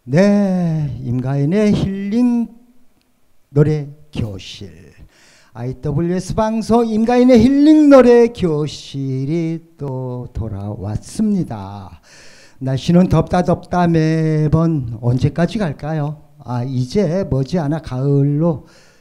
네, 임가인의 힐링 노래 교실, IWS 방송 임가인의 힐링 노래 교실이 또 돌아왔습니다. 날씨는 덥다 매번 언제까지 갈까요? 이제 머지않아 가을로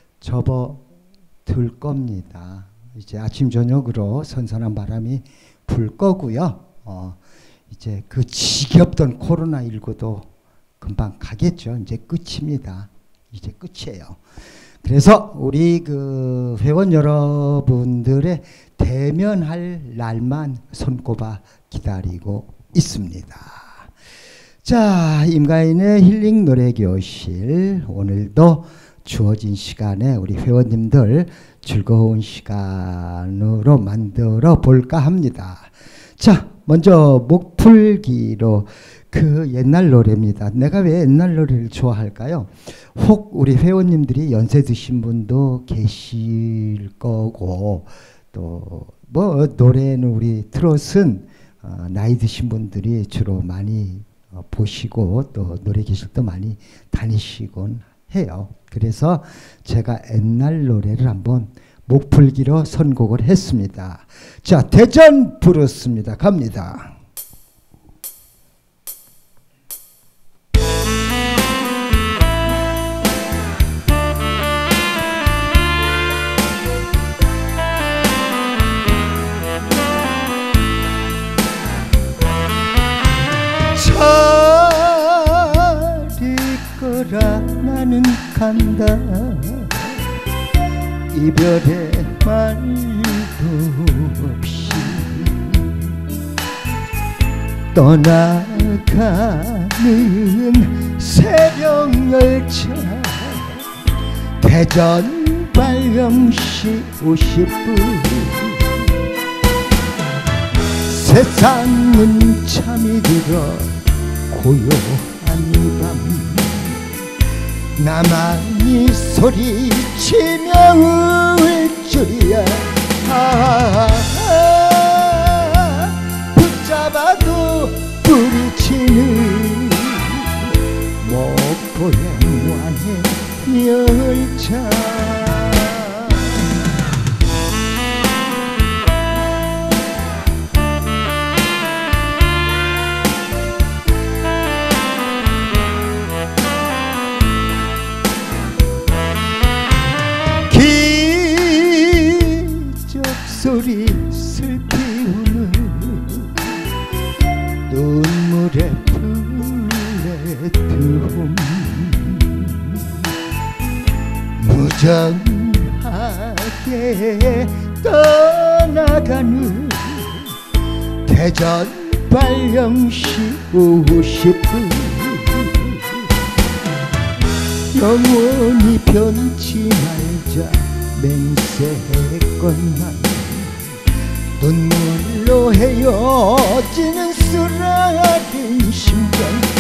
접어들 겁니다. 이제 아침 저녁으로 선선한 바람이 불 거고요. 이제 그 지겹던 코로나19도 금방 가겠죠. 이제 끝입니다. 이제 끝이에요. 그래서 우리 그 회원 여러분들의 대면할 날만 손꼽아 기다리고 있습니다. 자, 임가인의 힐링 노래 교실, 오늘도 주어진 시간에 우리 회원님들 즐거운 시간으로 만들어 볼까 합니다. 자, 먼저 목풀기로 그 옛날 노래입니다. 내가 왜 옛날 노래를 좋아할까요? 혹 우리 회원님들이 연세 드신 분도 계실 거고, 또 뭐 노래는 우리 트롯은 나이 드신 분들이 주로 많이 보시고 또 노래 교실도 많이 다니시곤 해요. 그래서 제가 옛날 노래를 한번 목풀기로 선곡을 했습니다. 자, 대전 부르스입니다. 갑니다. 저리 거라 나는 간다. 이별의 말도 없이 떠나가는 새벽열차, 대전 발령시 50분. 세상은 잠이 들어 고요한 밤, 나만이 소리치며 울 줄이야. 붙잡아도 부딪히는 목포행완의 열차. 소리 슬피 우는 눈물의 플랫폼, 무정하게 떠나가는 대전 발령시 50분. 영원히 변치 말자 맹세했건만 눈물로 헤어지는 쓰라린 심장.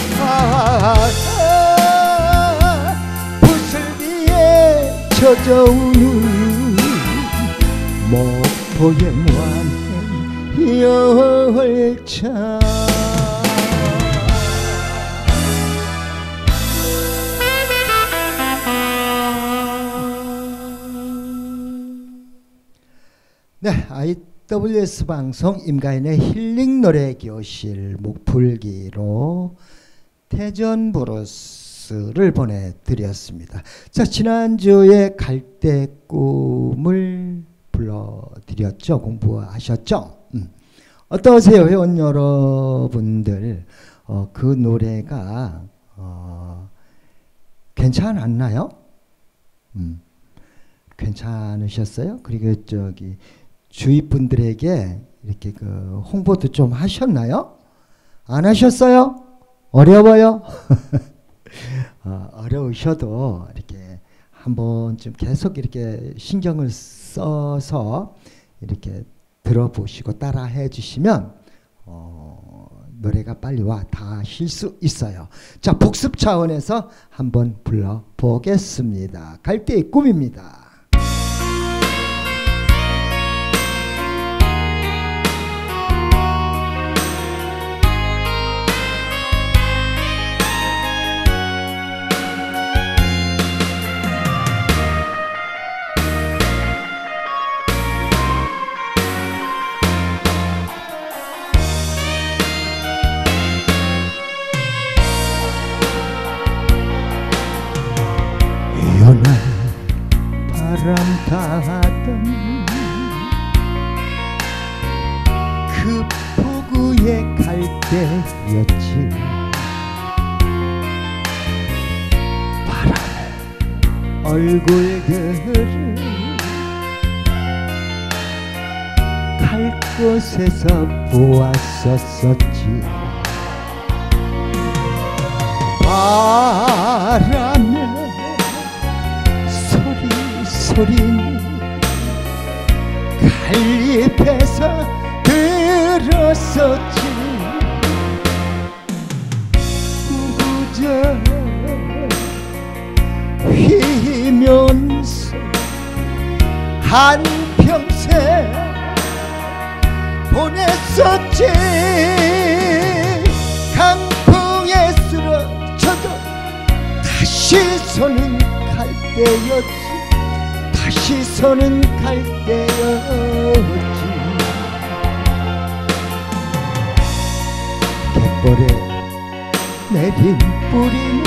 부슬비에 젖어오는 목포행완의 열차. 네, IWS 방송 임가인의 힐링 노래 교실 목풀기로 대전 브루스를 보내드렸습니다. 자, 지난주에 갈대 꿈을 불러드렸죠. 공부하셨죠? 어떠세요, 회원 여러분들? 그 노래가 괜찮았나요? 괜찮으셨어요? 그리고 저기 주위 분들에게 이렇게 그 홍보도 좀 하셨나요? 안 하셨어요? 어려워요? 어려우셔도 이렇게 한번 좀 계속 이렇게 신경을 써서 이렇게 들어보시고 따라해 주시면 노래가 빨리 와 닿으실 수 있어요. 자, 복습 차원에서 한번 불러보겠습니다. 갈대의 꿈입니다. 못하던 그 폭우에 갈 때였지. 바람의 얼굴들을 갈 곳에서 보았었지. 바람의 소리는 갈잎에서 들었었지. 구부져 휘면서 한평생 보냈었지. 강풍에 쓰러져도 다시 손은 갈 때였지. 다시 손은 갈 때였지. 갯벌에 내린 뿌리는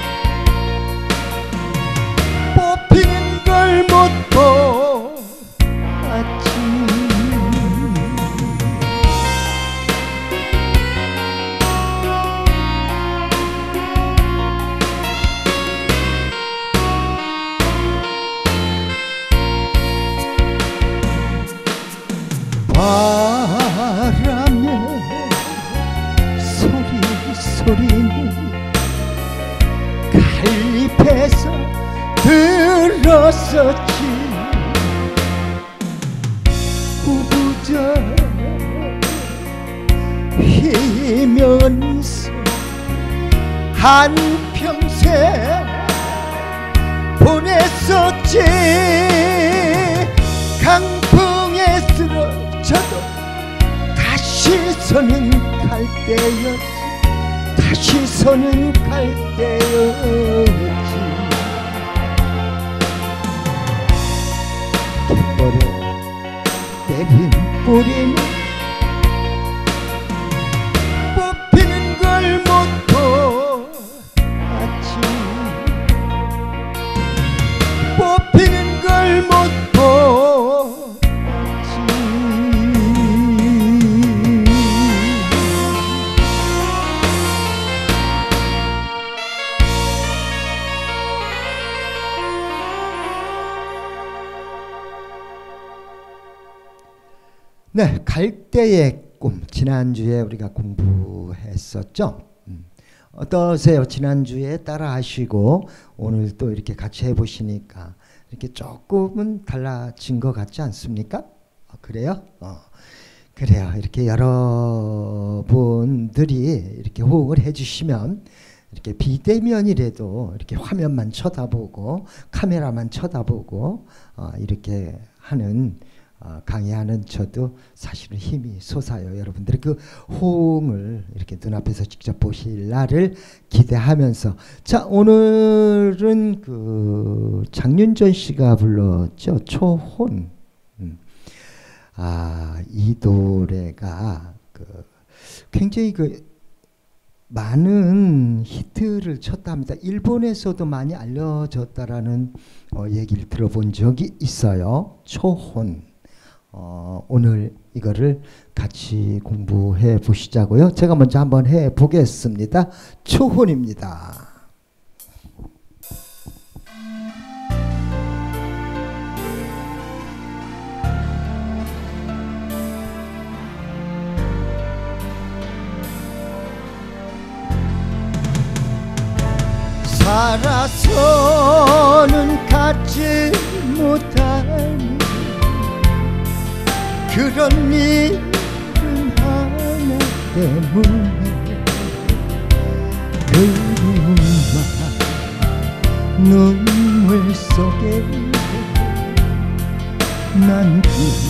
뽑히는 걸 못 보았지. 바람의 소리는 갈잎에서 들었었지. 구부져 휘면서 한평생 보냈었지. 강풍에 쓰러져도 다시 손은 갈 때였지. 다시 손은 갈 때였지. 갯벌에 내린 뿌리는 뽑히는 걸 못 보았지. 뽑히는 걸 못 보았지. 네, 갈대의 꿈. 지난주에 우리가 공부했었죠. 어떠세요? 지난주에 따라 하시고 오늘 또 이렇게 같이 해보시니까 이렇게 조금은 달라진 것 같지 않습니까? 그래요? 그래요. 이렇게 여러분들이 이렇게 호응을 해주시면 이렇게 비대면이라도 이렇게 화면만 쳐다보고 카메라만 쳐다보고 이렇게 하는 강의하는 저도 사실은 힘이 솟아요. 여러분들의 그 호응을 이렇게 눈앞에서 직접 보실 날을 기대하면서, 자, 오늘은 그 장윤정 씨가 불렀죠. 초혼. 이 노래가 굉장히 많은 히트를 쳤답니다. 일본에서도 많이 알려졌다라는 얘기를 들어본 적이 있어요. 초혼. 오늘 이거를 같이 공부해 보시자고요. 제가 먼저 한번 해 보겠습니다. 초혼입니다. 살아서는 갖지 못한 그런 일은 하나 때문에 그리움과 눈물 속에 난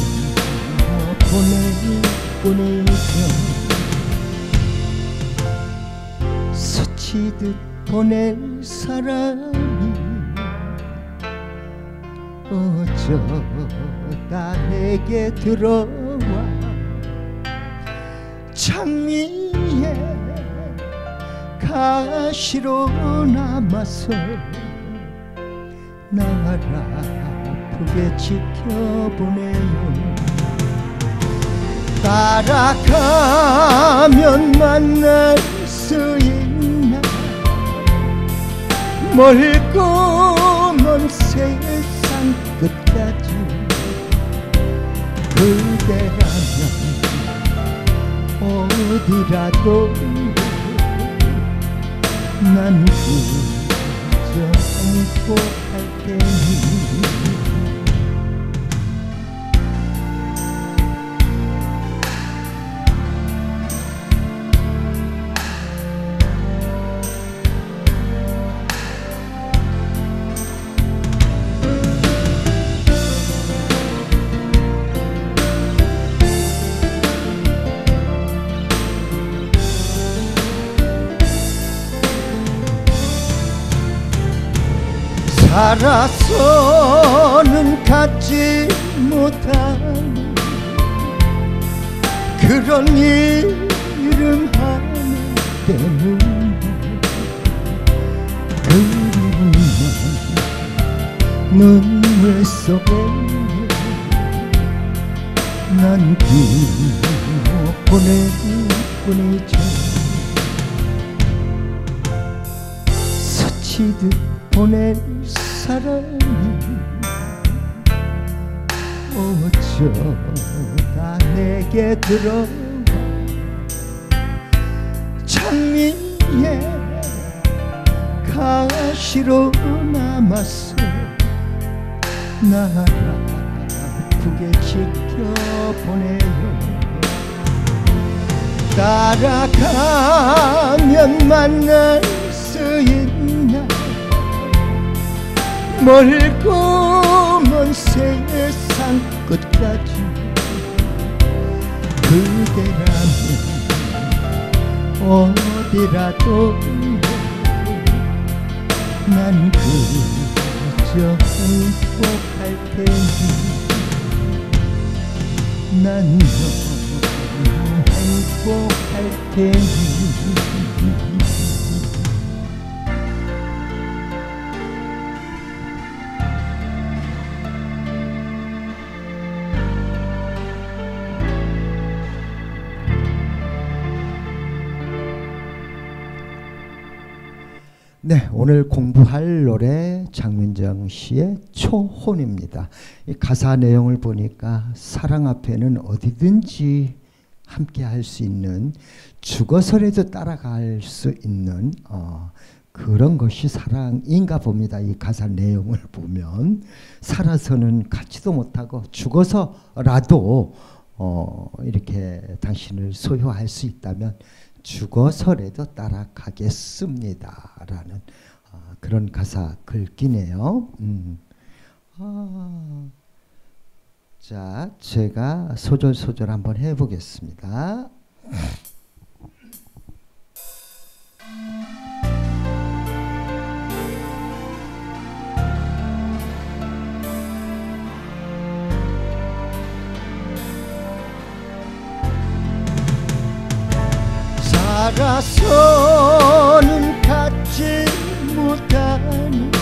보낼 뿐이죠. 스치듯 보낼 사람이 어쩌다 내게 들어와 장미에 가시로 남아서 날 아프게 지켜보네요. 따라가면 만날 수 있나 멀고 먼 세상 끝까지 그대라면 어디라도 난 그저 행복할 테니. 살아서는 갖지 못하는 그런 이름 하나 때문에 그리운 눈물 속에 난 보낼 뿐이죠. 스치듯 보낼 사랑이 어쩌다 내게 들어와 장미의 가시로 남았어. 나 아프게 지켜보네요. 따라가면 만날 수 있나 멀고 먼 세상 끝까지 그대라면 어디라도 난 그저 행복할 테니. 난 너무 행복할 테니. 네, 오늘 공부할 노래 장민정 씨의 초혼입니다. 이 가사 내용을 보니까 사랑 앞에는 어디든지 함께 할 수 있는, 죽어서라도 따라갈 수 있는 그런 것이 사랑인가 봅니다. 이 가사 내용을 보면 살아서는 갖지도 못하고 죽어서라도 이렇게 당신을 소유할 수 있다면 죽어서라도 따라가겠습니다 라는 그런 가사 글귀네요. 자, 제가 소절 한번 해보겠습니다. 살아서는 갖지 못하는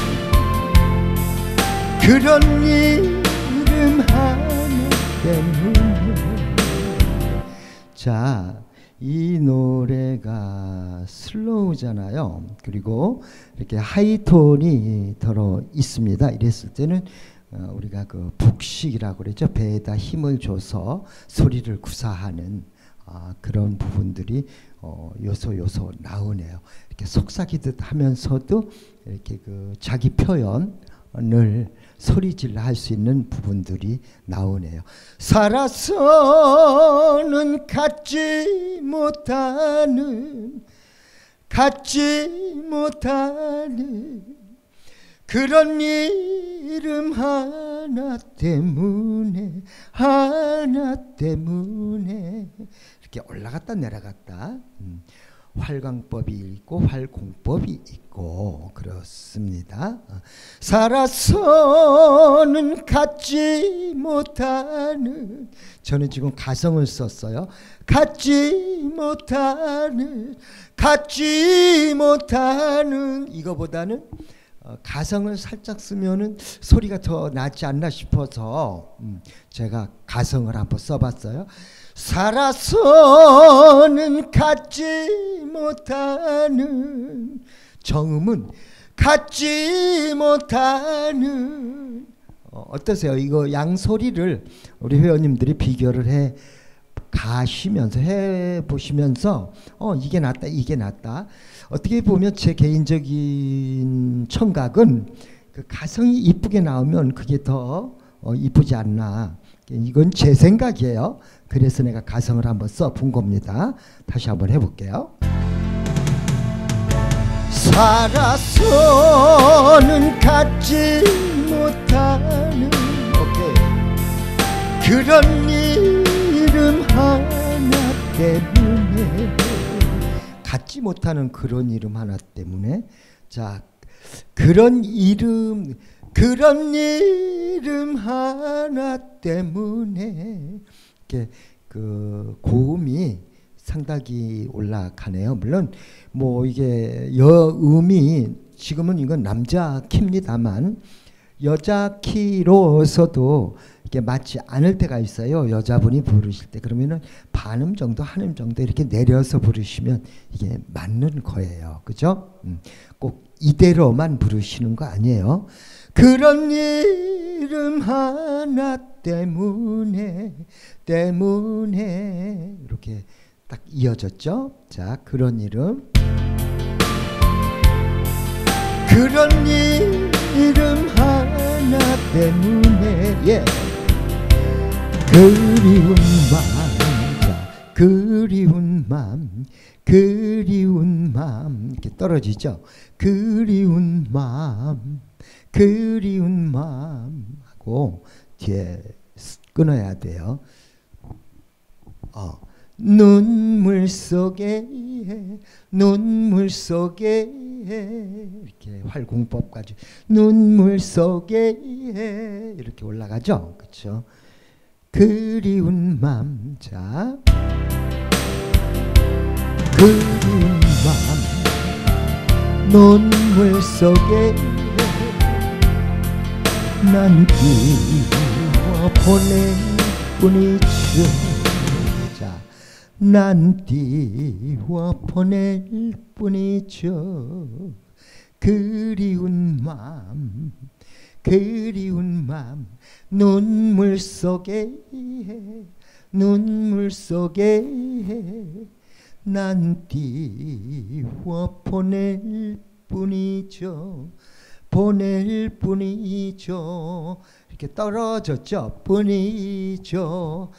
그런 이름 하나 때문에. 자, 이 노래가 슬로우잖아요. 그리고 이렇게 하이톤이 들어 있습니다. 이랬을 때는 우리가 그 북식이라고 그랬죠. 배에다 힘을 줘서 소리를 구사하는 그런 부분들이 요소 나오네요. 이렇게 속삭이듯 하면서도 이렇게 그 자기 표현을 소리질러 할 수 있는 부분들이 나오네요. 살아서는 갖지 못하는 그런 이름 하나 때문에 이렇게 올라갔다 내려갔다 활광법이 있고 활공법이 있고 그렇습니다. 살아서는 갖지 못하는, 저는 지금 가성을 썼어요. 갖지 못하는 이거보다는 가성을 살짝 쓰면은 소리가 더 낫지 않나 싶어서 제가 가성을 한번 써봤어요. 살아서는 갖지 못하는, 정음은 갖지 못하는. 어떠세요? 이거 양소리를 우리 회원님들이 비교를 해 가시면서 해 보시면서 이게 낫다 이게 낫다. 어떻게 보면 제 개인적인 청각은 그 가성이 이쁘게 나오면 그게 더 이쁘지 않나. 이건 제 생각이에요. 그래서 내가 가성을 한번 써본 겁니다. 다시 한번 해볼게요. 살아서는 갖지 못하는, 오케이. 그런 이름 하나 때문에, 갖지 못하는 그런 이름 하나 때문에. 자, 그런 이름 하나 때문에 이렇게 그 고음이 상당히 올라가네요. 물론 뭐 이게 여음이 지금은 이건 남자 키입니다만 여자 키로서도 이게 맞지 않을 때가 있어요. 여자분이 부르실 때. 그러면은 반음 정도, 한음 정도 이렇게 내려서 부르시면 이게 맞는 거예요. 그죠? 꼭 이대로만 부르시는 거 아니에요. 그런 이름 하나 때문에 이렇게 딱 이어졌죠. 자, 그런 이름, 그런 이름 하나 때문에, 예. 그리운 맘, 자, 그리운 맘 이렇게 떨어지죠. 그리운 맘 하고 뒤에 끊어야 돼요. 눈물 속에 이렇게 활공법까지 눈물 속에 이렇게 올라가죠. 그렇죠? 그리운 맘, 자, 그리운 맘, 눈물 속에 난 띄워보낼 뿐이죠. 자, 난 띄워보낼 뿐이죠. 그리운 맘, 눈물 속에 난 띄워보낼 뿐이죠. 보낼 뿐이죠. 이렇게 떨어졌죠. 뿐이죠.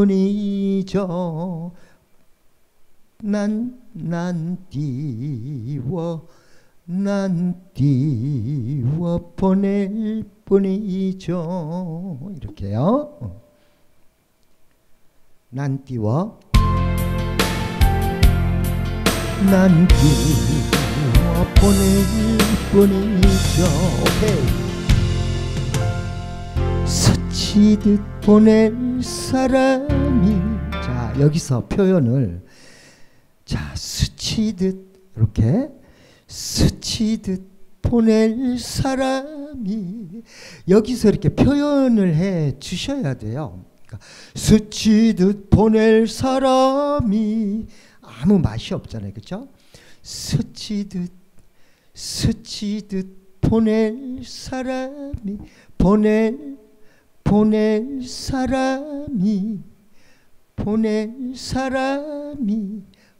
난 띄워 보낼 뿐이죠. 이렇게요. 난 띄워 보낼 뿐이죠. 오케이. 스치듯 보낼 사람이, 자, 여기서 표현을, 자, 스치듯 이렇게 스치듯 보낼 사람이, 여기서 이렇게 표현을 해 주셔야 돼요. 그러니까 스치듯 보낼 사람이 아무 맛이 없잖아요. 그렇죠? 스치듯 보낼 사람이, 보낼 사람이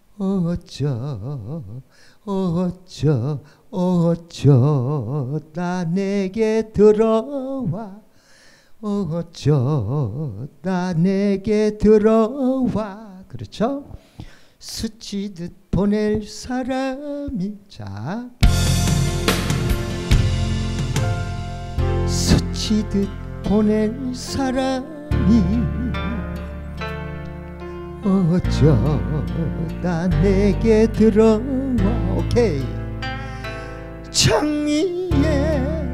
어쩌다 내게 들어와, 어쩌다 내게 들어와. 그렇죠? 스치듯 보낼 사람이, 자, 스치듯 보낼 사람이 어쩌다 내게 들어와. 오케이. 창위에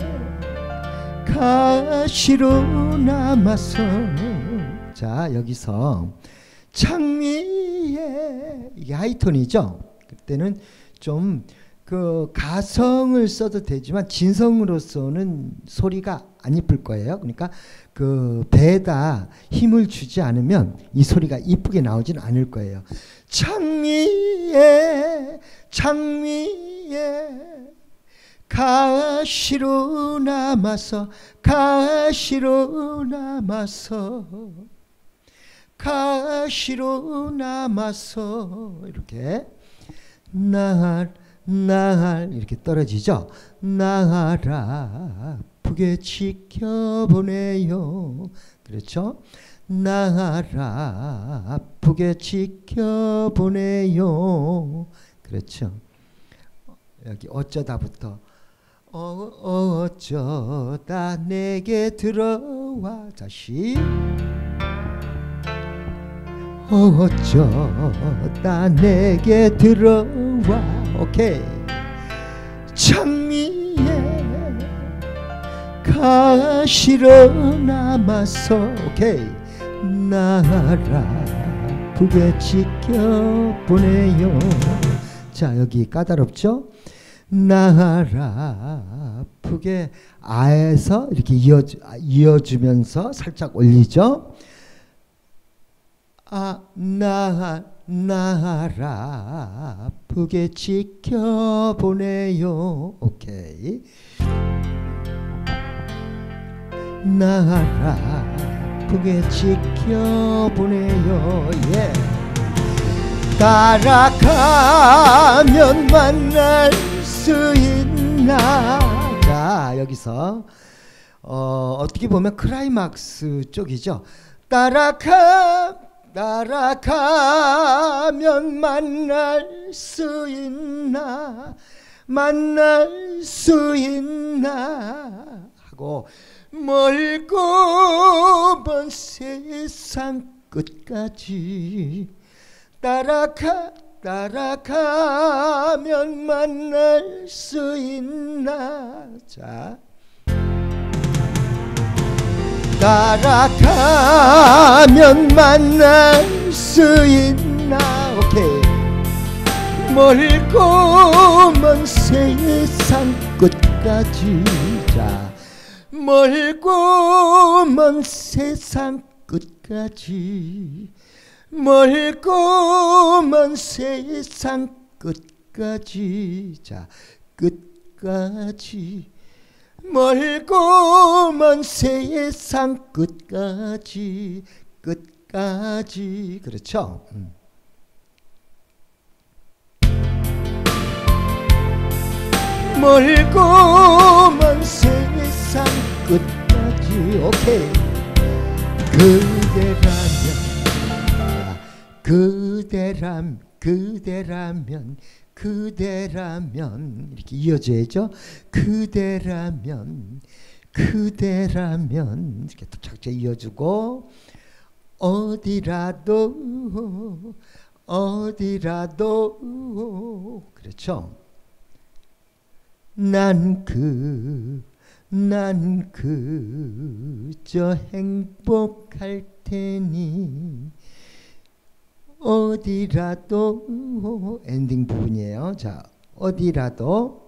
가시로 남아서, 자, 여기서 창위에, 이게 하이톤이죠. 그때는 좀 그 가성을 써도 되지만 진성으로서는 소리가 안 이쁠 거예요. 그러니까 그 배에다 힘을 주지 않으면 이 소리가 이쁘게 나오지는 않을 거예요. 장미에 가시로 남아서 가시로 이렇게 날 이렇게 떨어지죠. 날 아프게 지켜보네요. 그렇죠? 날 아프게 지켜보네요. 그렇죠? 여기 어쩌다부터 어쩌다 내게 들어와. 다시 어쩌다 내게 들어와. 오케이. 장미에 가시로 남아서. 오케이. 날 아프게 지켜보네요. 자, 여기 까다롭죠? 날 아프게 아에서 이렇게 이어주면서 살짝 올리죠. 날 아프게 지켜보네요. 오케이. 날 아프게 지켜보네요. 예. 따라가면 만날 수 있나. 자, 여기서 어떻게 보면 클라이막스 쪽이죠. 따라가면 만날 수 있나 하고 멀고 먼 세상 끝까지 따라가면 만날 수 있나. 자, 따라가면 만날 수 있나. 오케이. 멀고 먼 세상 끝까지. 자, 멀고 먼 세상 끝까지. 멀고 먼 세상 끝까지. 자, 끝까지. 멀고 먼 세상 끝까지. 그렇죠? 멀고 먼 세상 끝까지. 오케이. 그대라면 이렇게 이어져야죠. 그대라면 이렇게 착착 이어주고 어디라도 그렇죠. 난 그저 행복할 테니 어디라도. 엔딩 부분이에요. 자, 어디라도.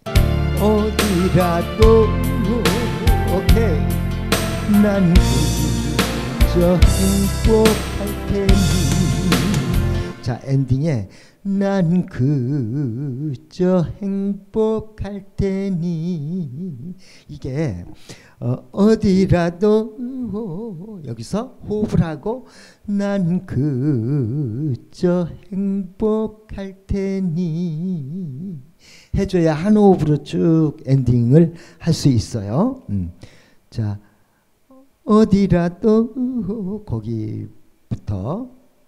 오케이. 난 그저 행복할 테니. 자, 엔딩에 난 그저 행복할 테니. 이게 어디라도 여기서 호흡을 하고 난 그저 행복할 테니 해줘야 한 호흡으로 쭉 엔딩을 할 수 있어요. 자, 어디라도 거기부터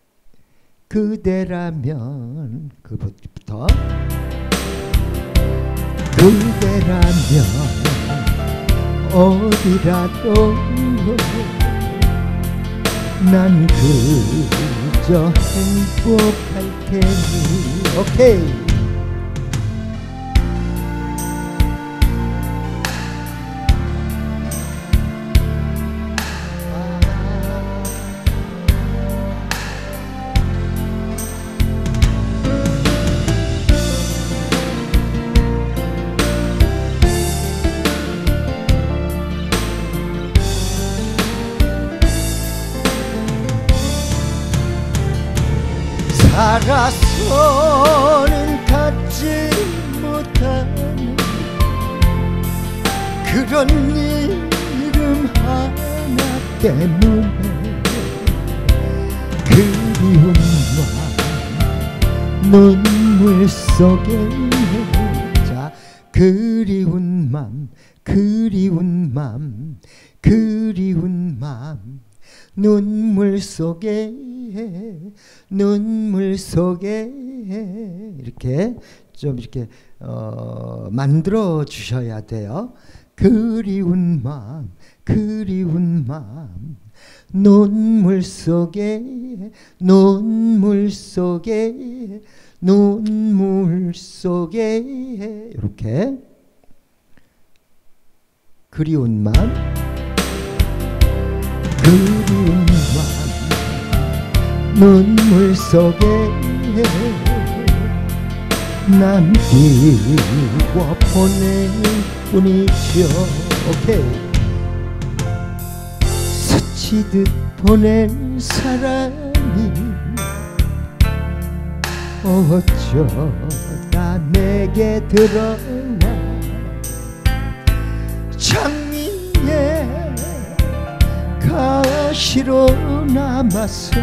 그대라면 그부터 그대라면 어디라도 난 그저 행복할 테니. 오케이. 살아서는 갖지 못하는 그런 이름 하나 때문에 그리운 맘 눈물 속에 자 그리운 맘 그리운 맘 그리운 맘 눈물 속에 이렇게 좀 이렇게 만들어 주셔야 돼요. 그리운 맘 그리운 맘 눈물 속에 이렇게 그리운 맘 그리운 맘 눈물 속에 남기고 보낼 뿐이죠. 오케이. 스치듯 보낸 사람이 어쩌다 내게 들어와 장미에 가시로 남아서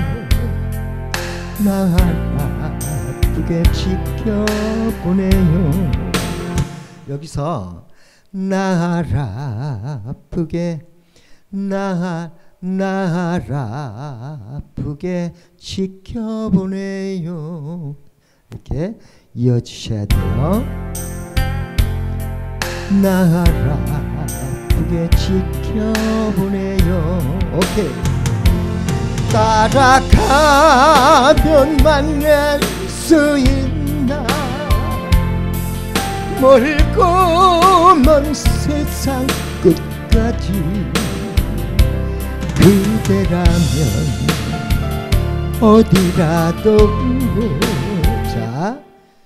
날 아프게 지켜보네요. 여기서 날 아프게 지켜보네요. 이렇게 이어주셔야 돼요. 날 아프게 지켜보네요. 오케이. 따라가면 만날 수 있나 멀고 먼 세상 끝까지 그대라면 어디라도 자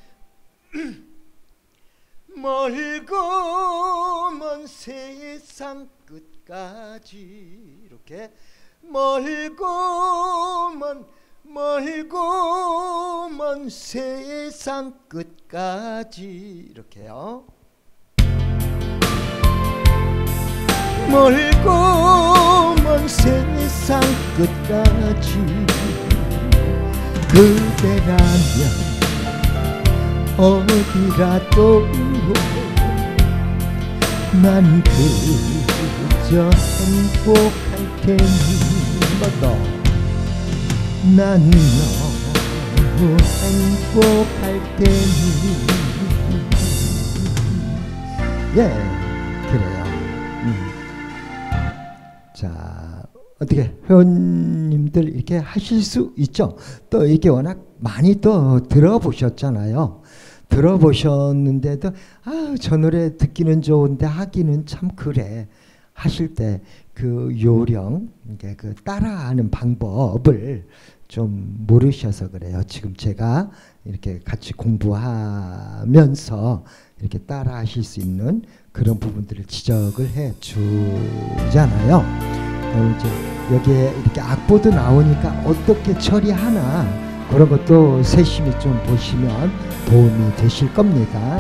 멀고 먼 세상 끝까지 이렇게 멀고 먼 세상 끝까지 이렇게요. 멀고 먼 세상 끝까지 그대라면 어디라도 난 그저 행복할 테니 난 너무 행복할 테니 예 그래요. 자 어떻게 회원님들 이렇게 하실 수 있죠. 또 이게 워낙 많이 또 들어보셨잖아요. 들어보셨는데도 아, 저 노래 듣기는 좋은데 하기는 참 그래 하실 때 그 요령, 그 따라하는 방법을 좀 모르셔서 그래요. 지금 제가 이렇게 같이 공부하면서 이렇게 따라하실 수 있는 그런 부분들을 지적을 해 주잖아요. 그럼 이제 여기에 이렇게 악보도 나오니까 어떻게 처리하나 그런 것도 세심히 좀 보시면 도움이 되실 겁니다.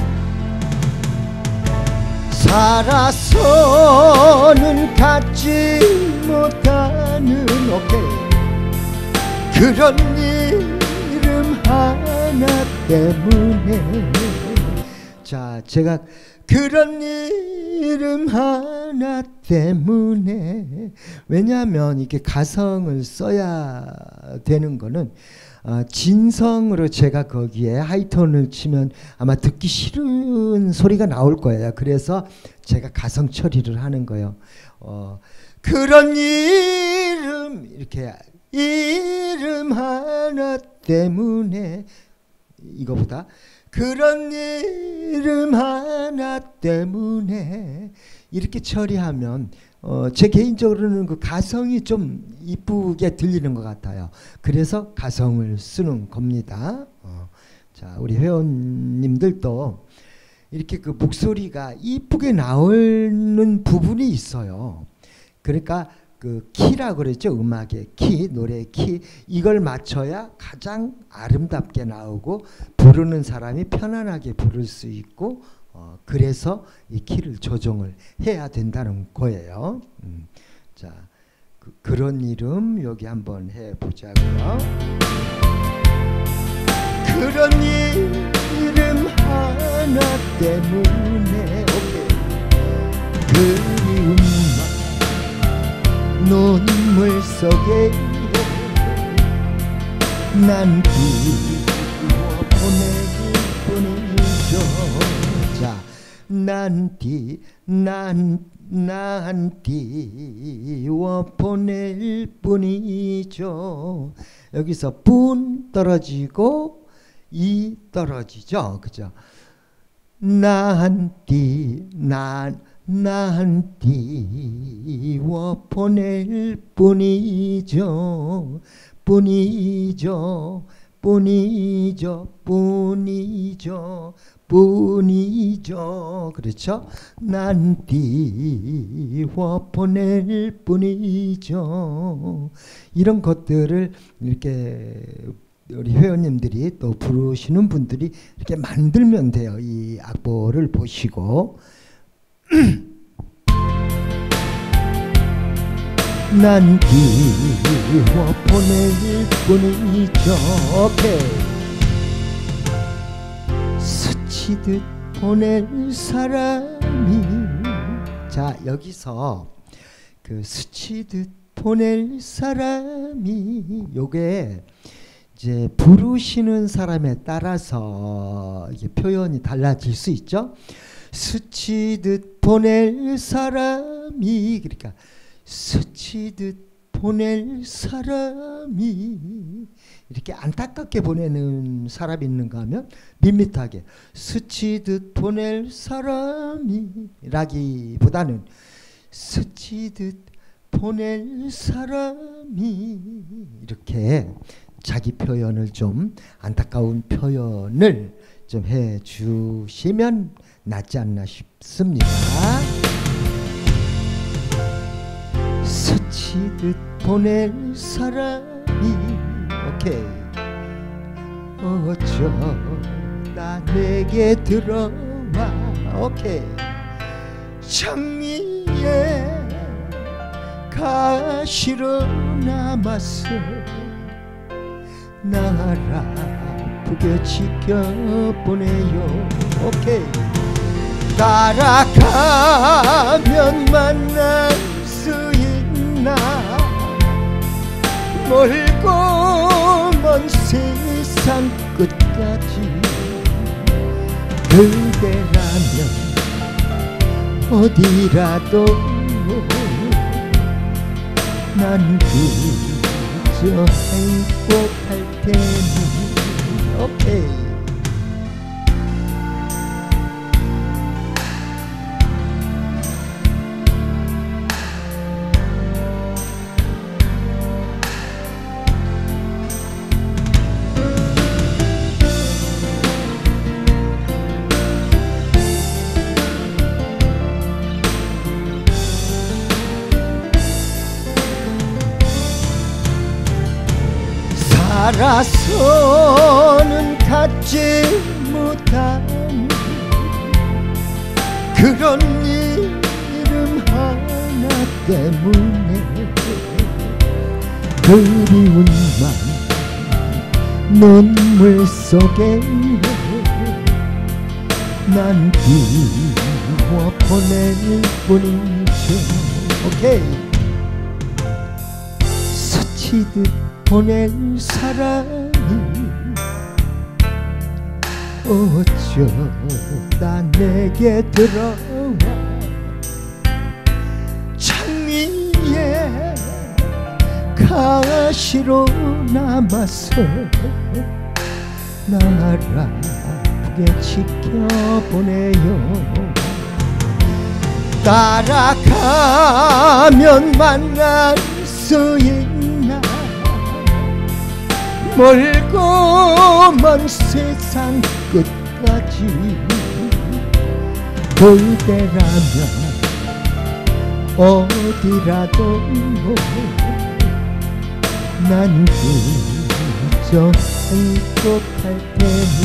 살아서는 갖지 못하는 오케이 그런 이름 하나 때문에 자 제가 그런 이름 하나 때문에 왜냐하면 이게 가성을 써야 되는 거는 진성으로 제가 거기에 하이톤을 치면 아마 듣기 싫은 소리가 나올 거예요. 그래서 제가 가성 처리를 하는 거예요. 그런 이름 이렇게 이름 하나 때문에 이거보다 그런 이름 하나 때문에 이렇게 처리하면 제 개인적으로는 그 가성이 좀 이쁘게 들리는 것 같아요. 그래서 가성을 쓰는 겁니다. 자, 우리 회원님들도 이렇게 그 목소리가 이쁘게 나오는 부분이 있어요. 그러니까 그 키라고 그랬죠. 음악의 키, 노래의 키, 이걸 맞춰야 가장 아름답게 나오고 부르는 사람이 편안하게 부를 수 있고, 그래서 이 키를 조정을 해야 된다는 거예요. 자, 그런 이름 여기 한번 해보자고요. 그런 이름 하나 때문에 그리움만 눈물 속에 난 띄워보낼 뿐이죠. 자, 난 띄워보낼 뿐이죠. 여기서 뿐 떨어지고 이 떨어지죠. 그죠? 난 띄워보낼 뿐이죠. 뿐이죠. 그렇죠? 난 띄워보낼 뿐이죠. 이런 것들을 이렇게 우리 회원님들이 또 부르시는 분들이 이렇게 만들면 돼요. 이 악보를 보시고 난 띄워보낼 뿐이죠. 오케이. 스치듯 보낼 사람이, 자 여기서 그 스치듯 보낼 사람이 요게 이제 부르시는 사람에 따라서 이게 표현이 달라질 수 있죠. 스치듯 보낼 사람이, 그러니까 스치듯 보낼 사람이, 이렇게 안타깝게 보내는 사람이 있는가 하면 밋밋하게 스치듯 보낼 사람이 라기보다는 스치듯 보낼 사람이, 이렇게 자기 표현을 좀, 안타까운 표현을 좀 해주시면 낫지 않나 싶습니다. 스치듯 보낼 사람이, 오케이. 어쩌다 내게 들어와, 오케이. 장미에 가시로 남았어. 날 아프게 지켜보내요. 오케이. 따라가면 만날 수 있나. 멀고 먼 세상 끝까지 그대라면 어디라도 난 그저 행복할 테니. 오케이. 살아서는 갖지 못한 그런 이름 하나 때문에 그리움만 눈물 속에 난 띄워보낼 뿐이죠. 오케이. 스치듯 보낼 사람이 어쩌다 내게 들어와. 장미에 가시로 남아서 날 아프게 지켜보내요. 따라가면 만날 수 있나. 멀고 먼 세상 끝까지 그대라면 어디라도 난 그저 행복할 테니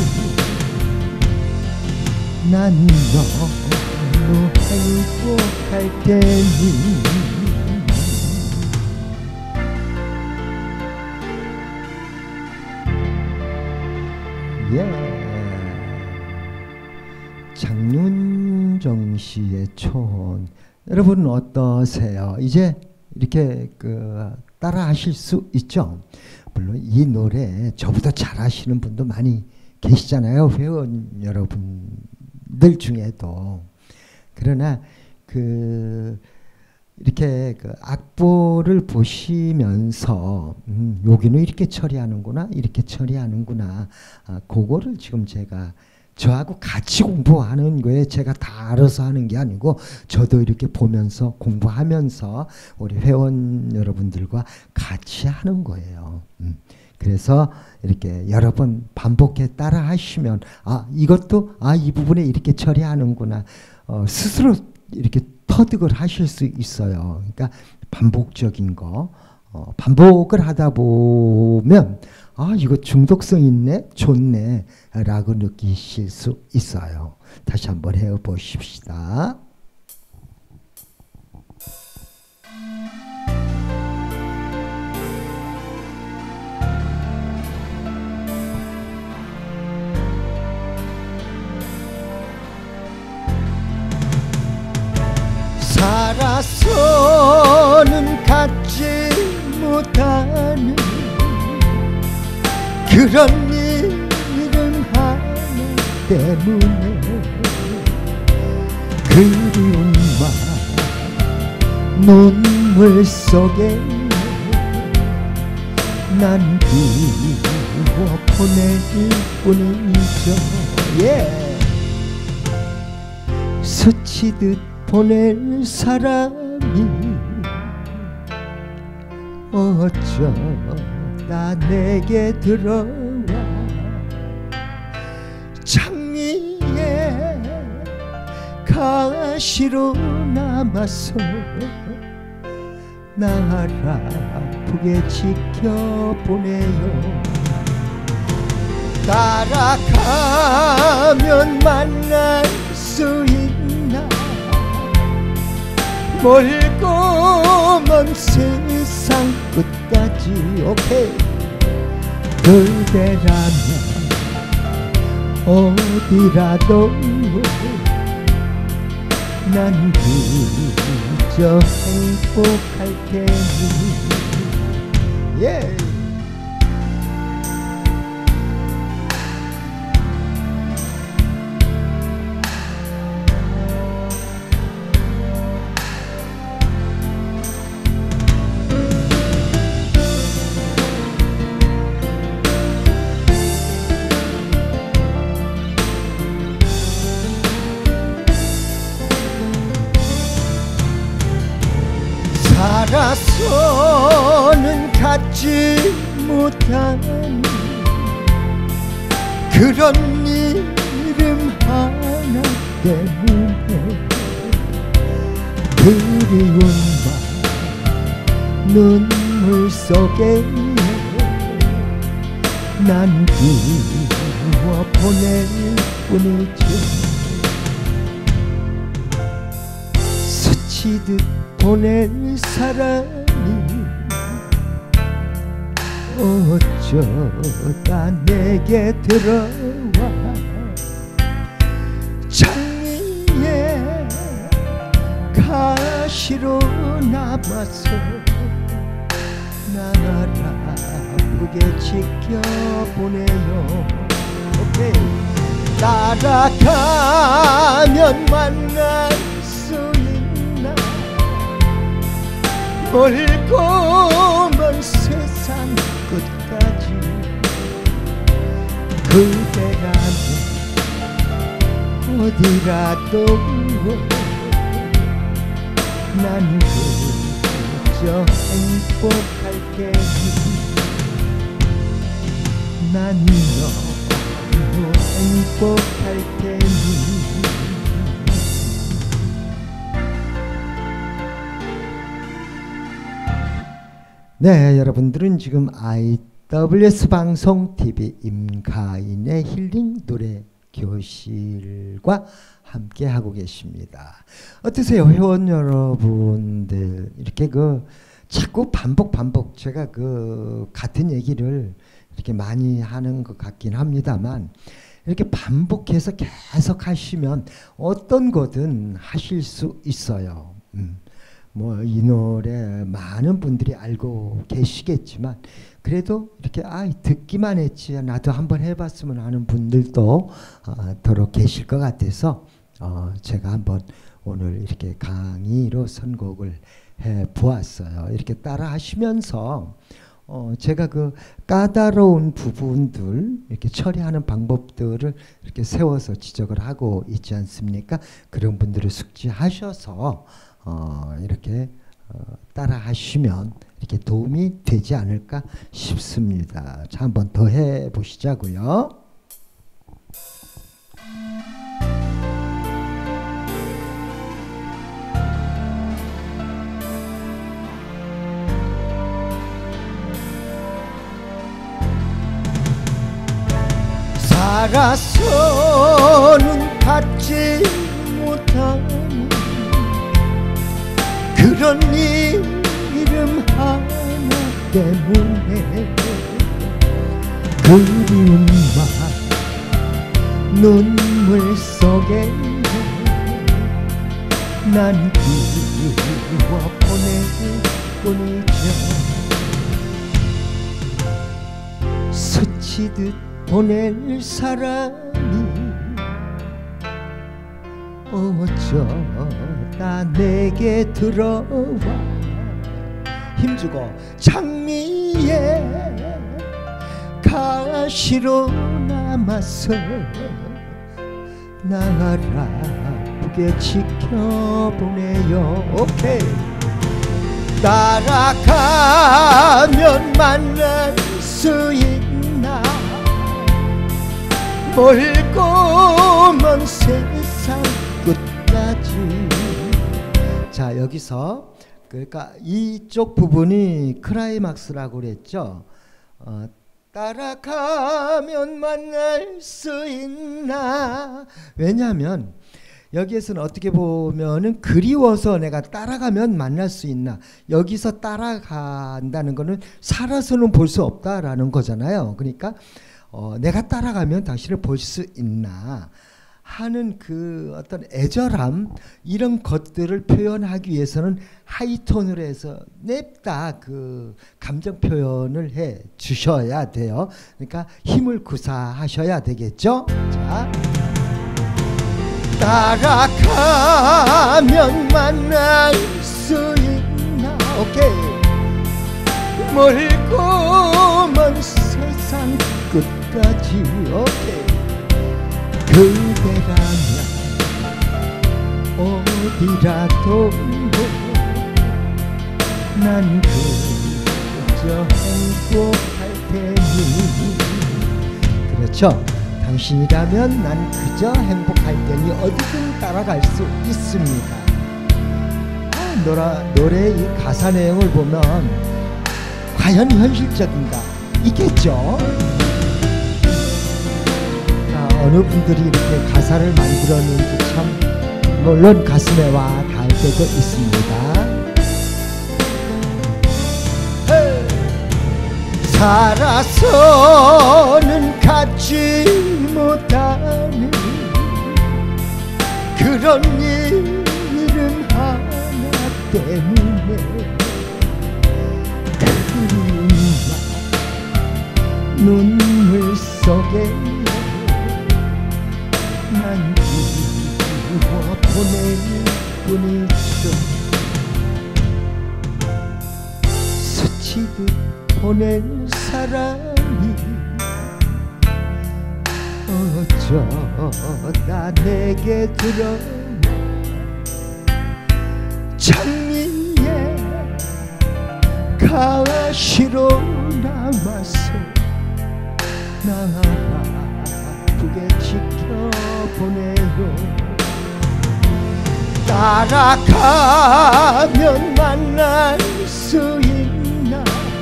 난 너무 행복할 테니 장윤정 씨의 촌 여러분 어떠세요? 이제 이렇게 따라 하실 수 있죠? 물론 이 노래 저보다 잘 하시는 분도 많이 계시잖아요. 회원 여러분들 중에도. 그러나 이렇게 악보를 보시면서 여기는 이렇게 처리하는구나 이렇게 처리하는구나 그거를 지금 제가 저하고 같이 공부하는 거에 제가 다 알아서 하는 게 아니고 저도 이렇게 보면서 공부하면서 우리 회원 여러분들과 같이 하는 거예요. 그래서 이렇게 여러 번 반복해 따라 하시면 이것도 이 부분에 이렇게 처리하는구나 스스로 이렇게 터득을 하실 수 있어요. 그러니까 반복적인 거 반복을 하다 보면 이거 중독성 있네 좋네 라고 느끼실 수 있어요. 다시 한번 해보십시다. 살아서는 갖지 못하는 그런 일은 하나 때문에 그리움과 눈물 속에 난 그리워 보낼 뿐이죠. 스치듯 보낼 사람이 어쩌다 내게 들어와 장미에 가시로 남아서 날 아프게 지켜보네요. 따라가면 만날 수 있나 멀고 먼 세상 끝까지 오케이 그대라면 어디라도 난 그저 행복할 테니 살아서는 갖지 못하는 그런 이름 하나 때문에 그리움과 눈물 속에 난 그리워 보낼 뿐이죠. 스치듯 보낼 사람이 어쩌다 내게 들어와 장미에 가시로 남아서 날 아프게 지켜보네요. 오케이. 따라가면 만날 수 있나 멀고 먼 세상 끝까지 그대라면 어디라도 난 그저 행복할 테니 난 너무 행복할 테니 네, 여러분들은 지금 IWS 방송 TV 임가인의 힐링 노래 교실과 함께 하고 계십니다. 어떠세요, 회원 여러분들? 이렇게 자꾸 반복 제가 같은 얘기를 이렇게 많이 하는 것 같긴 합니다만, 이렇게 반복해서 계속 하시면 어떤 거든 하실 수 있어요. 뭐 이 노래 많은 분들이 알고 계시겠지만, 그래도 이렇게 듣기만 했지 나도 한번 해봤으면 하는 분들도 더러 계실 것 같아서 제가 한번 오늘 이렇게 강의로 선곡을 해 보았어요. 이렇게 따라 하시면서 제가 까다로운 부분들 이렇게 처리하는 방법들을 이렇게 세워서 지적을 하고 있지 않습니까? 그런 분들을 숙지하셔서 이렇게 따라 하시면 이렇게 도움이 되지 않을까 싶습니다. 자, 한번 더 해 보시자고요. 살아서는 갖지 못하는 그런 이름 하나 때문에 그리움과 눈물 속에 난 그리워 보낼 뿐이죠. 스치듯 보낼 사람이 어쩌다 내게 들어와 힘주고 장미에 가시로 남아서 날 아프게 지켜보네요. 오케이. 따라가면 만날 수 있나 멀고 먼 세상 끝까지. 자, 여기서 그러니까 이쪽 부분이 클라이막스라고 그랬죠. 따라가면 만날 수 있나. 왜냐하면 여기에서는 어떻게 보면은 그리워서 내가 따라가면 만날 수 있나. 여기서 따라간다는 거는 살아서는 볼 수 없다라는 거잖아요. 그러니까 내가 따라가면 당신을 볼 수 있나 하는 어떤 애절함, 이런 것들을 표현하기 위해서는 하이톤으로 해서 냅다 감정 표현을 해 주셔야 돼요. 그러니까 힘을 구사하셔야 되겠죠. 자, 따라가면 만날 수 있나. 오케이. 멀고 먼 세상 끝까지. 오케이. 그대라면 어디라도 난 그저 행복할 테니. 그렇죠. 당신이라면 난 그저 행복할 테니 어디든 따라갈 수 있습니다. 노래 이 가사 내용을 보면 과연 현실적인가 있겠죠. 어느 분들이 이렇게 가사를 만들었는지 참 물론 가슴에 와 닿을 때도 있습니다. 살아서는 갖지 못하는 그런 이름 하나 때문에 그리움과 눈물 속에 난 그리워 보낼 뿐이죠. 스치듯 보낼 사람이 어쩌다 내게 들어와 장미에 가시로 남아서 나 아프게 지켜보네요. 따라가면 만날 수 있나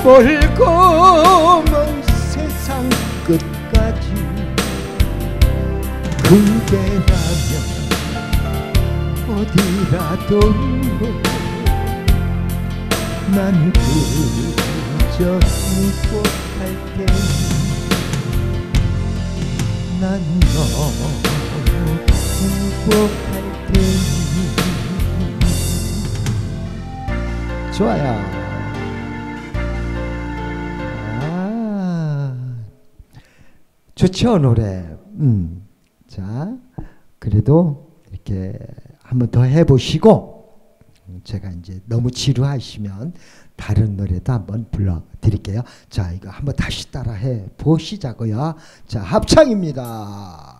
멀고 먼 세상 끝까지 그대라면 어디라도 난 그저 행복할 테니 난 너무 행복할 테니. 좋아요. 좋죠 노래. 자, 그래도 이렇게 한번 더 해보시고 제가 이제 너무 지루하시면 다른 노래도 한번 불러드릴게요. 자, 이거 한번 다시 따라해 보시자고요. 자, 합창입니다.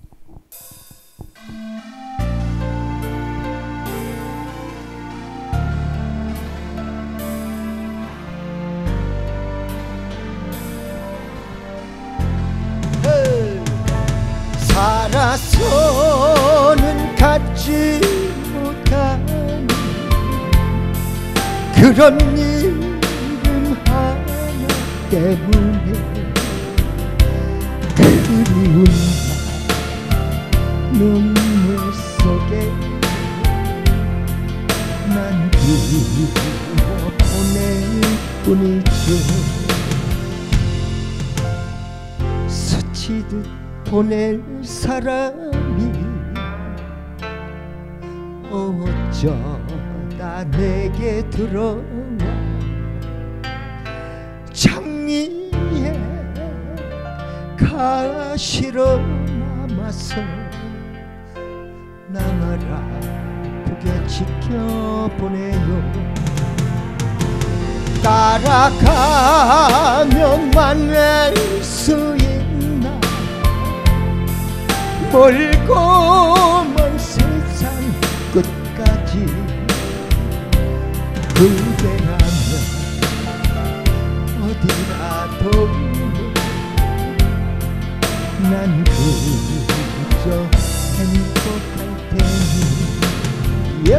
살아서는 갖지 못한 그런 이름 하나 때문에 그리운 눈물 속에 난 그리워 보낼 뿐이죠. 스치듯 보낼 사람이 어쩌다 내게 들어와 장미에 가시로 남아서 나를 아프게 지켜보네요. 따라가면 만날 수 있나 멀고 먼 세상 끝까지 그대라면 어디라도 난 그저 행복할 테니.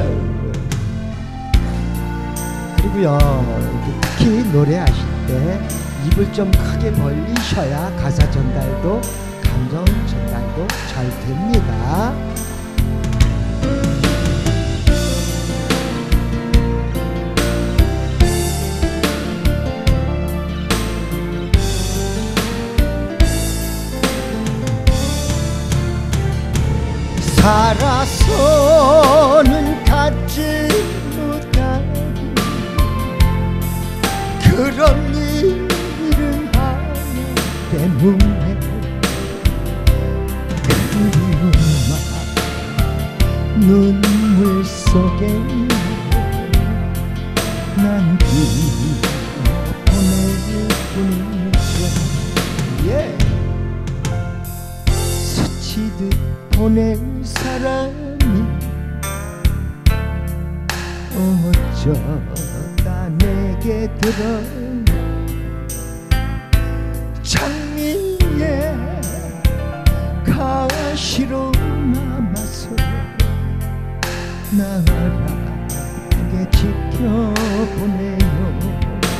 그리고요 특히 노래하실 때 입을 좀 크게 벌리셔야 가사 전달도 감정 전달도 잘 됩니다. 살아서는 갖지 못한 그런 일은 하나 때문에 그리운 맘 눈물 속에 난 그리워 보낼 뿐이죠. 스치듯 보낼 사람이 어쩌다 내게 들어 장미에 가시로 남아서 나를 아프게 지켜보네요.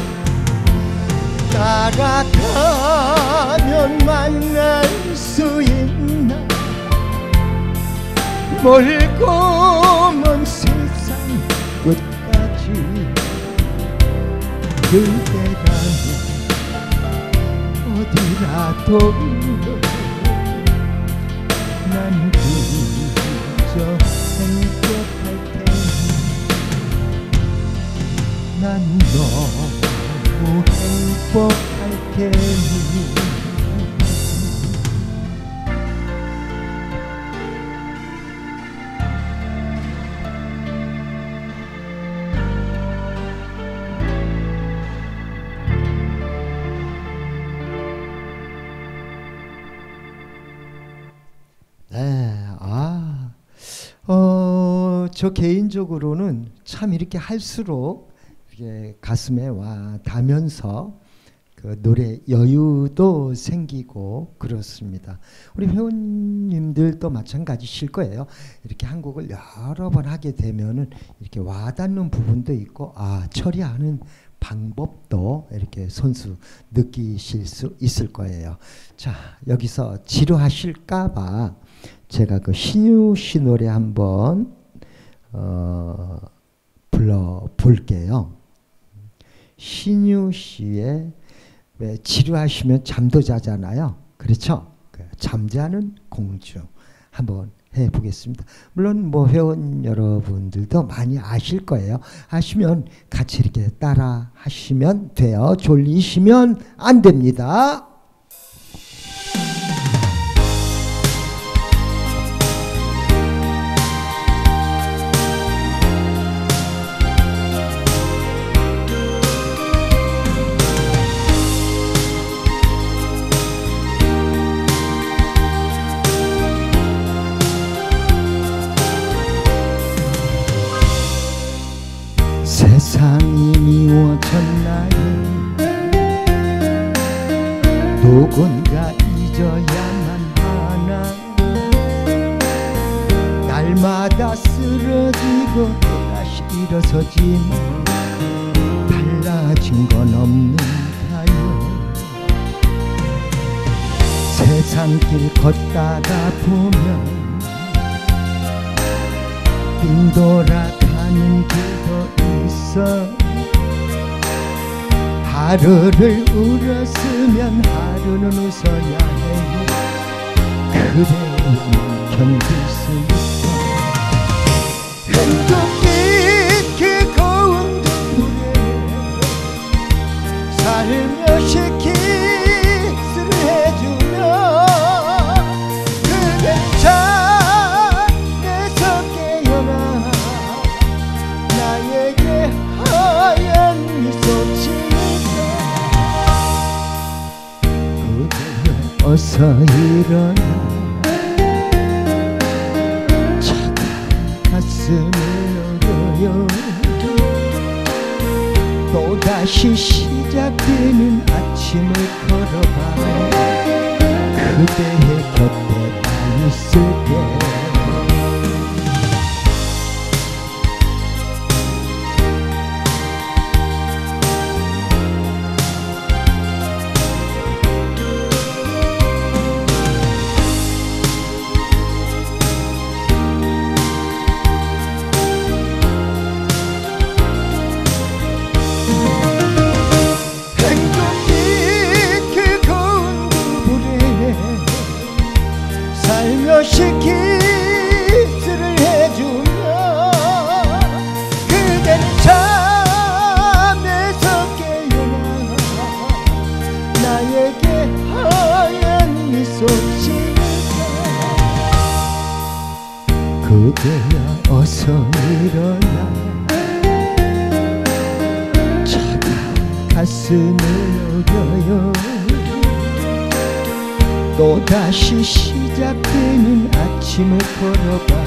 따라가면 만날 수 있나 멀고 먼 세상 끝까지 그대라면 어디라도 난 그저 행복할 테니 난 너무 행복할 테니. 저 개인적으로는 참 이렇게 할수록 이렇게 가슴에 와 닿으면서 그 노래 여유도 생기고 그렇습니다. 우리 회원님들도 마찬가지실 거예요. 이렇게 한 곡을 여러 번 하게 되면은 이렇게 와닿는 부분도 있고 처리하는 방법도 이렇게 손수 느끼실 수 있을 거예요. 자, 여기서 지루하실까봐 제가 그 신유 씨 노래 한번 불러 볼게요. 신유 씨의 왜 지루하시면 잠도 자잖아요. 그렇죠? 잠자는 공주 한번 해보겠습니다. 물론 뭐 회원 여러분들도 많이 아실 거예요. 아시면 같이 이렇게 따라 하시면 돼요. 졸리시면 안 됩니다. 세상이 미워졌나요? 누군가 잊어야만 하나? 날마다 쓰러지고 또다시 일어서지만 달라진 건 없는가요? 세상길 걷다가 보면 빙 돌아가는 길도 있어. 하루를 울었으면 하루는 웃어야 해. 그래야만 견딜 수 있어. 한동안 그 고운 눈물에 살며시 키스를 해주며 그댄 잠에서 깨어나 나에게 하얀 미소 지으며 그대여 어서 일어나 차가운 가슴을 녹여요. 또다시 시작되는 아침을 걸어봐. 그대의 곁에 나 있을게. 살며시 키스를 해주며 그댄 잠에서 깨어나 나에게 하얀 미소 지으며 그대야 어서 일어나 차가운 가슴을 녹여요. 또다시 시작되는 아침을 걸어봐.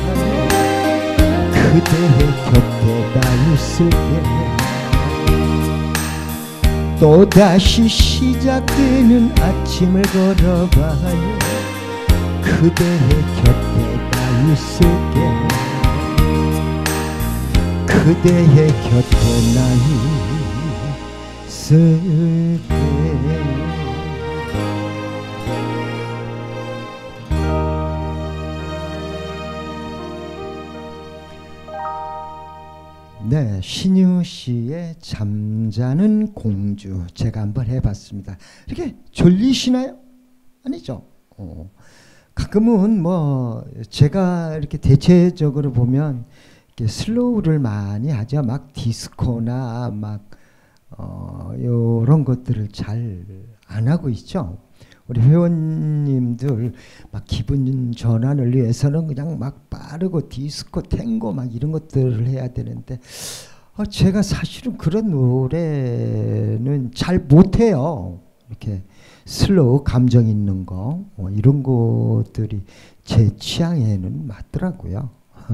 그대의 곁에 나 있을게. 또다시 시작되는 아침을 걸어봐요. 그대의 곁에 나 있을게. 그대의 곁에 나 있을게. 네, 신유 씨의 잠자는 공주 제가 한번 해봤습니다. 이렇게 졸리시나요? 아니죠. 가끔은 뭐 제가 이렇게 대체적으로 보면 이렇게 슬로우를 많이 하죠. 막 디스코나 막 이런 것들을 잘 안 하고 있죠. 우리 회원님들 막 기분 전환을 위해서는 그냥 막 빠르고 디스코, 탱고 막 이런 것들을 해야 되는데 제가 사실은 그런 노래는 잘 못해요. 이렇게 슬로우 감정 있는 거 이런 것들이 제 취향에는 맞더라고요.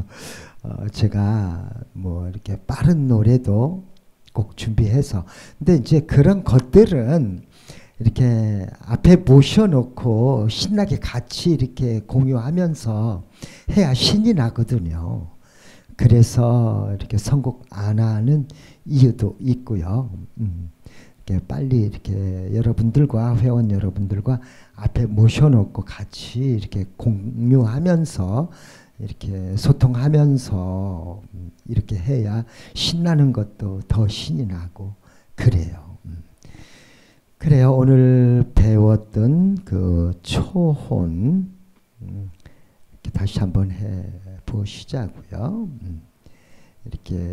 제가 뭐 이렇게 빠른 노래도 꼭 준비해서 근데 이제 그런 것들은 이렇게 앞에 모셔놓고 신나게 같이 이렇게 공유하면서 해야 신이 나거든요. 그래서 이렇게 선곡 안 하는 이유도 있고요. 이렇게 빨리 이렇게 여러분들과 회원 여러분들과 앞에 모셔놓고 같이 이렇게 공유하면서 이렇게 소통하면서 이렇게 해야 신나는 것도 더 신이 나고 그래요. 그래요. 오늘 배웠던 그 초혼 이렇게 다시 한번 해 보시자고요. 이렇게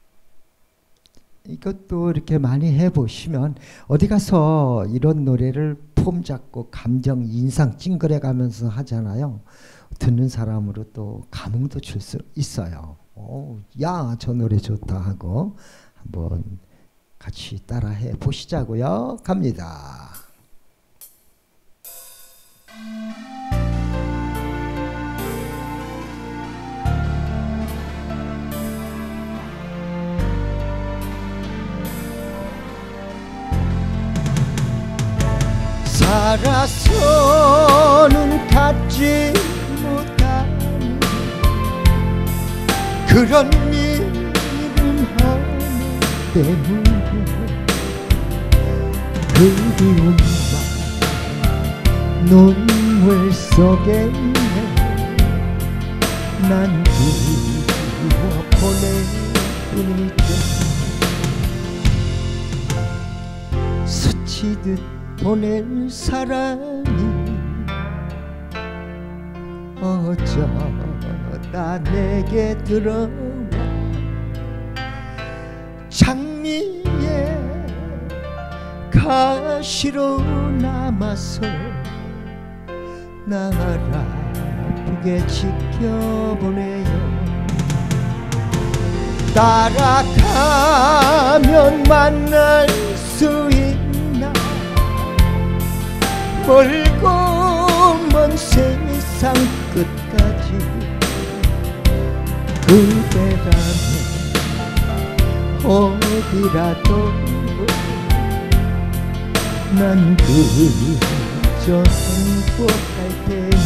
이것도 이렇게 많이 해 보시면 어디 가서 이런 노래를 폼 잡고 감정 인상 찡그려 가면서 하잖아요. 듣는 사람으로 또 감흥도 줄 수 있어요. 야, 저 노래 좋다 하고 한번 같이 따라 해 보시자고요. 갑니다. 살아서는 갖지 못하는 그런 일은 하나 때문에 그리움과 눈물 속에 난 그리워보낼 뿐이죠. 스치듯 보낼 사랑이 어쩌다 내게 들어와 장미에 가시로 남아서 날 아프게 지켜보네요. 따라가면 만날 수 있나 멀고 먼 세상 끝까지 그대라면 어디라도 난 그저 행복할 테니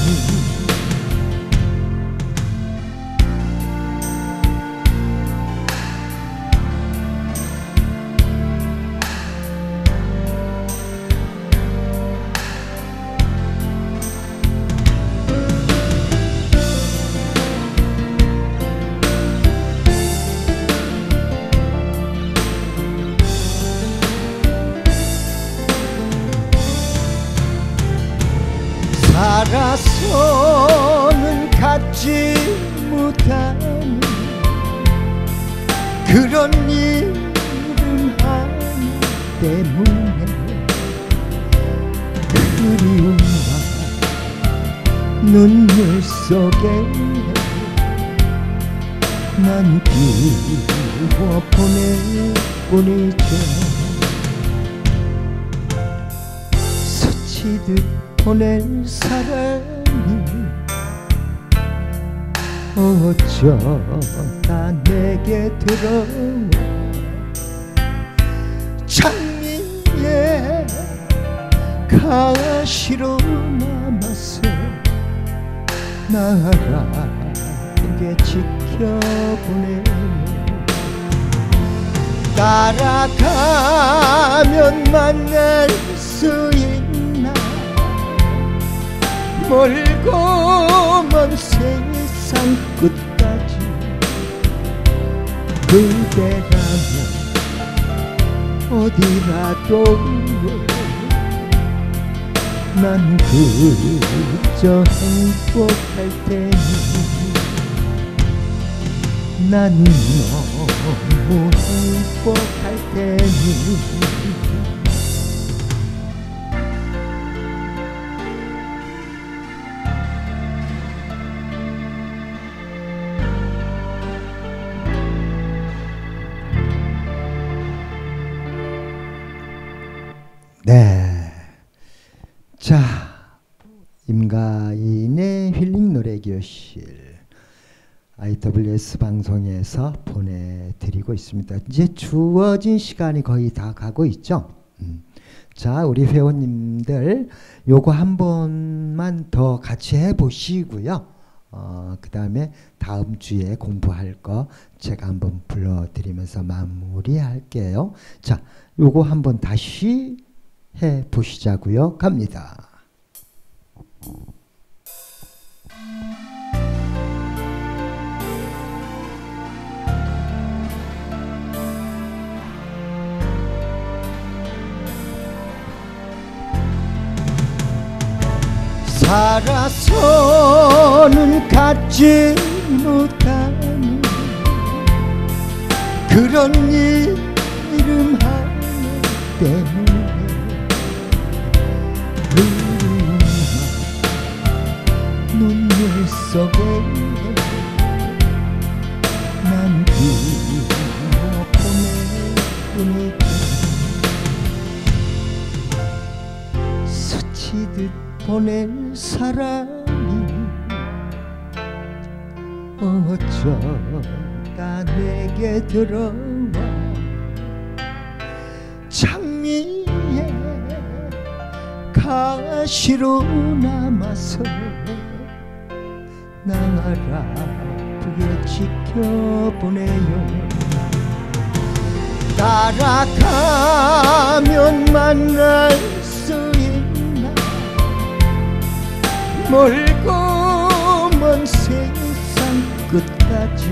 살아서는 갖지 못하는 그런 일은 하나 때문에 그리움과 눈물 속에 난 비워보낼 뿐이죠. 스치듯 보낼 사랑이 어쩌다 내게 들어와 장미에 가시로 남아서 날 아프게 지켜보네. 따라가면 만날 수 있나 멀고 먼 세상 끝까지 그대라면 어디라도 난 그저 행복할 테니 난 너무 행복할 테니 네. 자, 임가인의 힐링 노래 교실 IWS 방송에서 보내드리고 있습니다. 이제 주어진 시간이 거의 다 가고 있죠. 자, 우리 회원님들 요거 한 번만 더 같이 해보시고요. 그 다음에 다음 주에 공부할 거 제가 한번 불러드리면서 마무리할게요. 자, 요거 한번 다시 해 보시자고요. 갑니다. 살아서는 갖지 못하는 그런 이름 하나 때문에 눈물 속에 난 그려 보내보니까 스치듯 보낸 사랑이 어쩌다 내게 들어와 장미에 가시로 남아서 날 아프게 지켜보네요. 따라가면 만날 수 있나 멀고 먼 세상 끝까지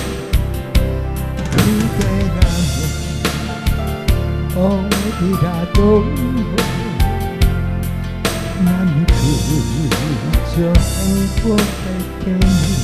그대라면 어디라도 난 그저 행복할 테니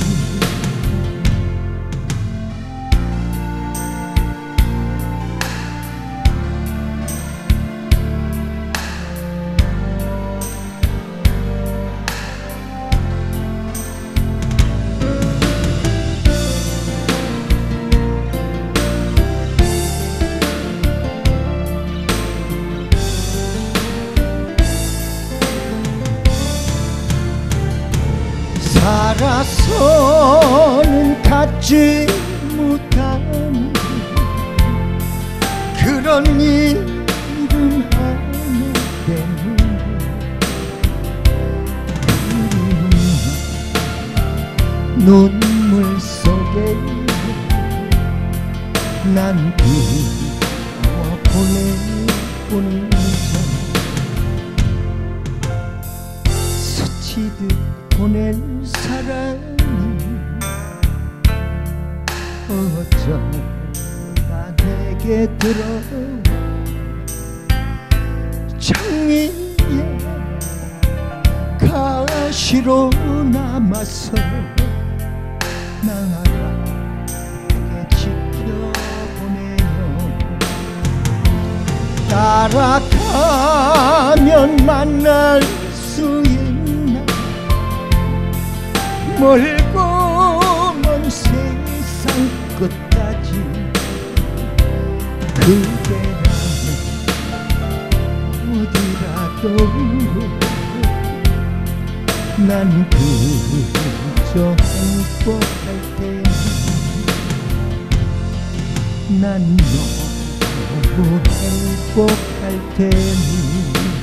살아서는 갖지 못하는 그런 이름 하나 때문에 눈물 속에 난 보내보내자 스치듯 보낸 사랑이 어쩌다 내게 들어와 장미에 가시로 남아서 나라게 지켜보네요. 따라가면 만날 수 있나 멀고 먼 세상 끝까지 그대라면 어디라도 난 그저 행복할 테니 난 너무 행복할 테니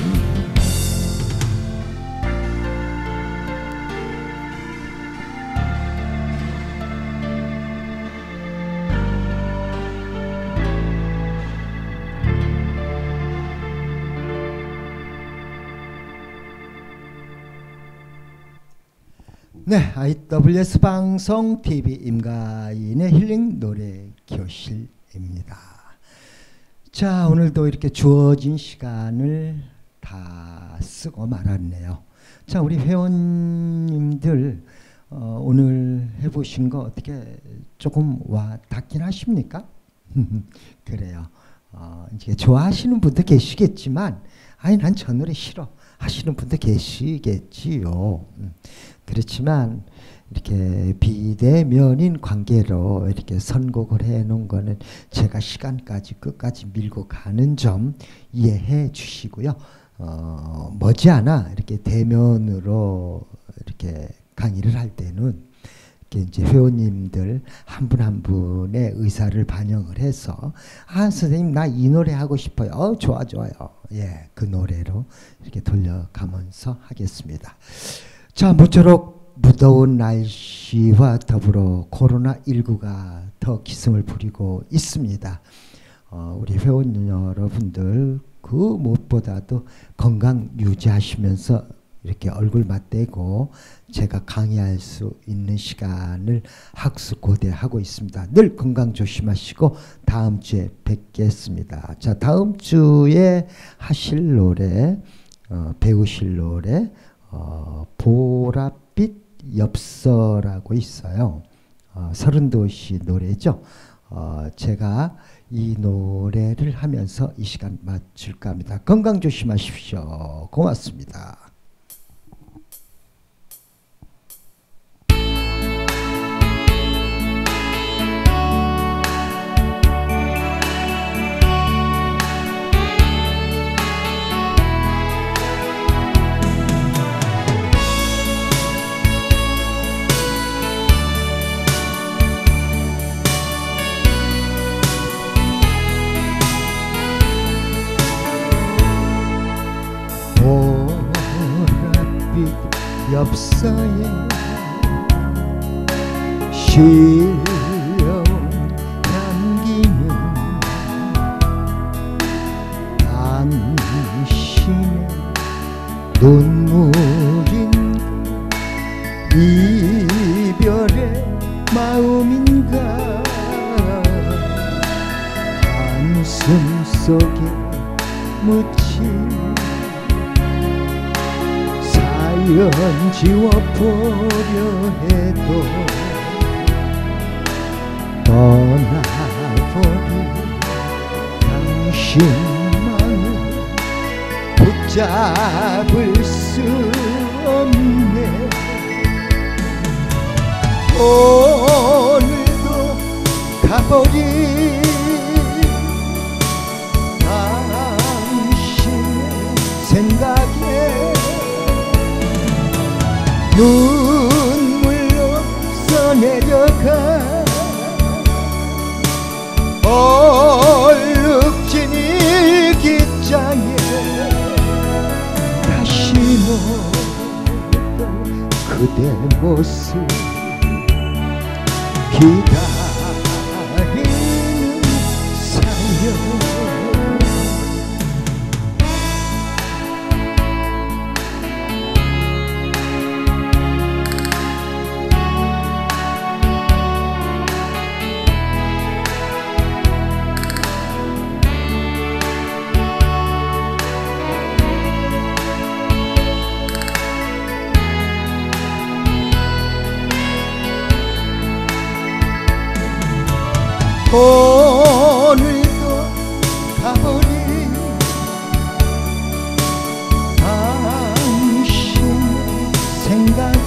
네, IWS 방송 TV 임가인의 힐링 노래 교실입니다. 자, 오늘도 이렇게 주어진 시간을 다 쓰고 말았네요. 자, 우리 회원님들 오늘 해보신 거 어떻게 조금 와 닿긴 하십니까? 그래요. 이제 좋아하시는 분도 계시겠지만, 아니 난 저 노래 싫어 하시는 분도 계시겠지요. 그렇지만 이렇게 비대면인 관계로 이렇게 선곡을 해놓은 거는 제가 시간까지 끝까지 밀고 가는 점 이해해 주시고요. 머지않아 이렇게 대면으로 이렇게 강의를 할 때는 이렇게 이제 회원님들 한 분 한 분의 의사를 반영을 해서 선생님 나 이 노래 하고 싶어요. 좋아요. 예, 그 노래로 이렇게 돌려가면서 하겠습니다. 자, 모쪼록 무더운 날씨와 더불어 코로나19가 더 기승을 부리고 있습니다. 우리 회원 여러분들 그 무엇보다도 건강 유지하시면서 이렇게 얼굴 맞대고 제가 강의할 수 있는 시간을 학수고대하고 있습니다. 늘 건강 조심하시고 다음 주에 뵙겠습니다. 자, 다음 주에 하실 노래, 배우실 노래 보랏빛 엽서라고 있어요. 서른도시 노래죠. 제가 이 노래를 하면서 이 시간 마칠까 합니다. 건강 조심하십시오. 고맙습니다. 엽서에 실려 남기는 당신의 눈물인가 이별의 마음인가 한숨 속에 묻힌 사연 지워보려 해도 떠나버린 당신만을 붙잡을 수 없네. 오늘도 가버린 당신의 생각에 눈물로 써내려가 얼룩진 일기장에 다시 모던 그대 모습 기다리는 사연 오늘도 가버린 당신의 생각에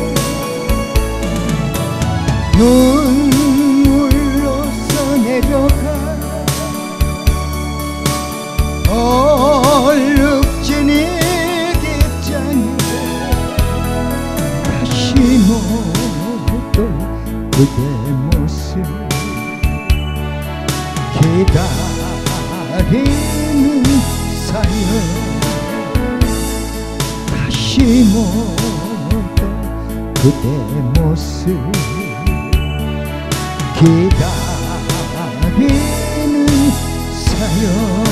눈물로 써내려가 얼룩진 일기장에 다시 모던 그대 모습 기다리는 사연 다시 모던 그대 모습 기다리는 사연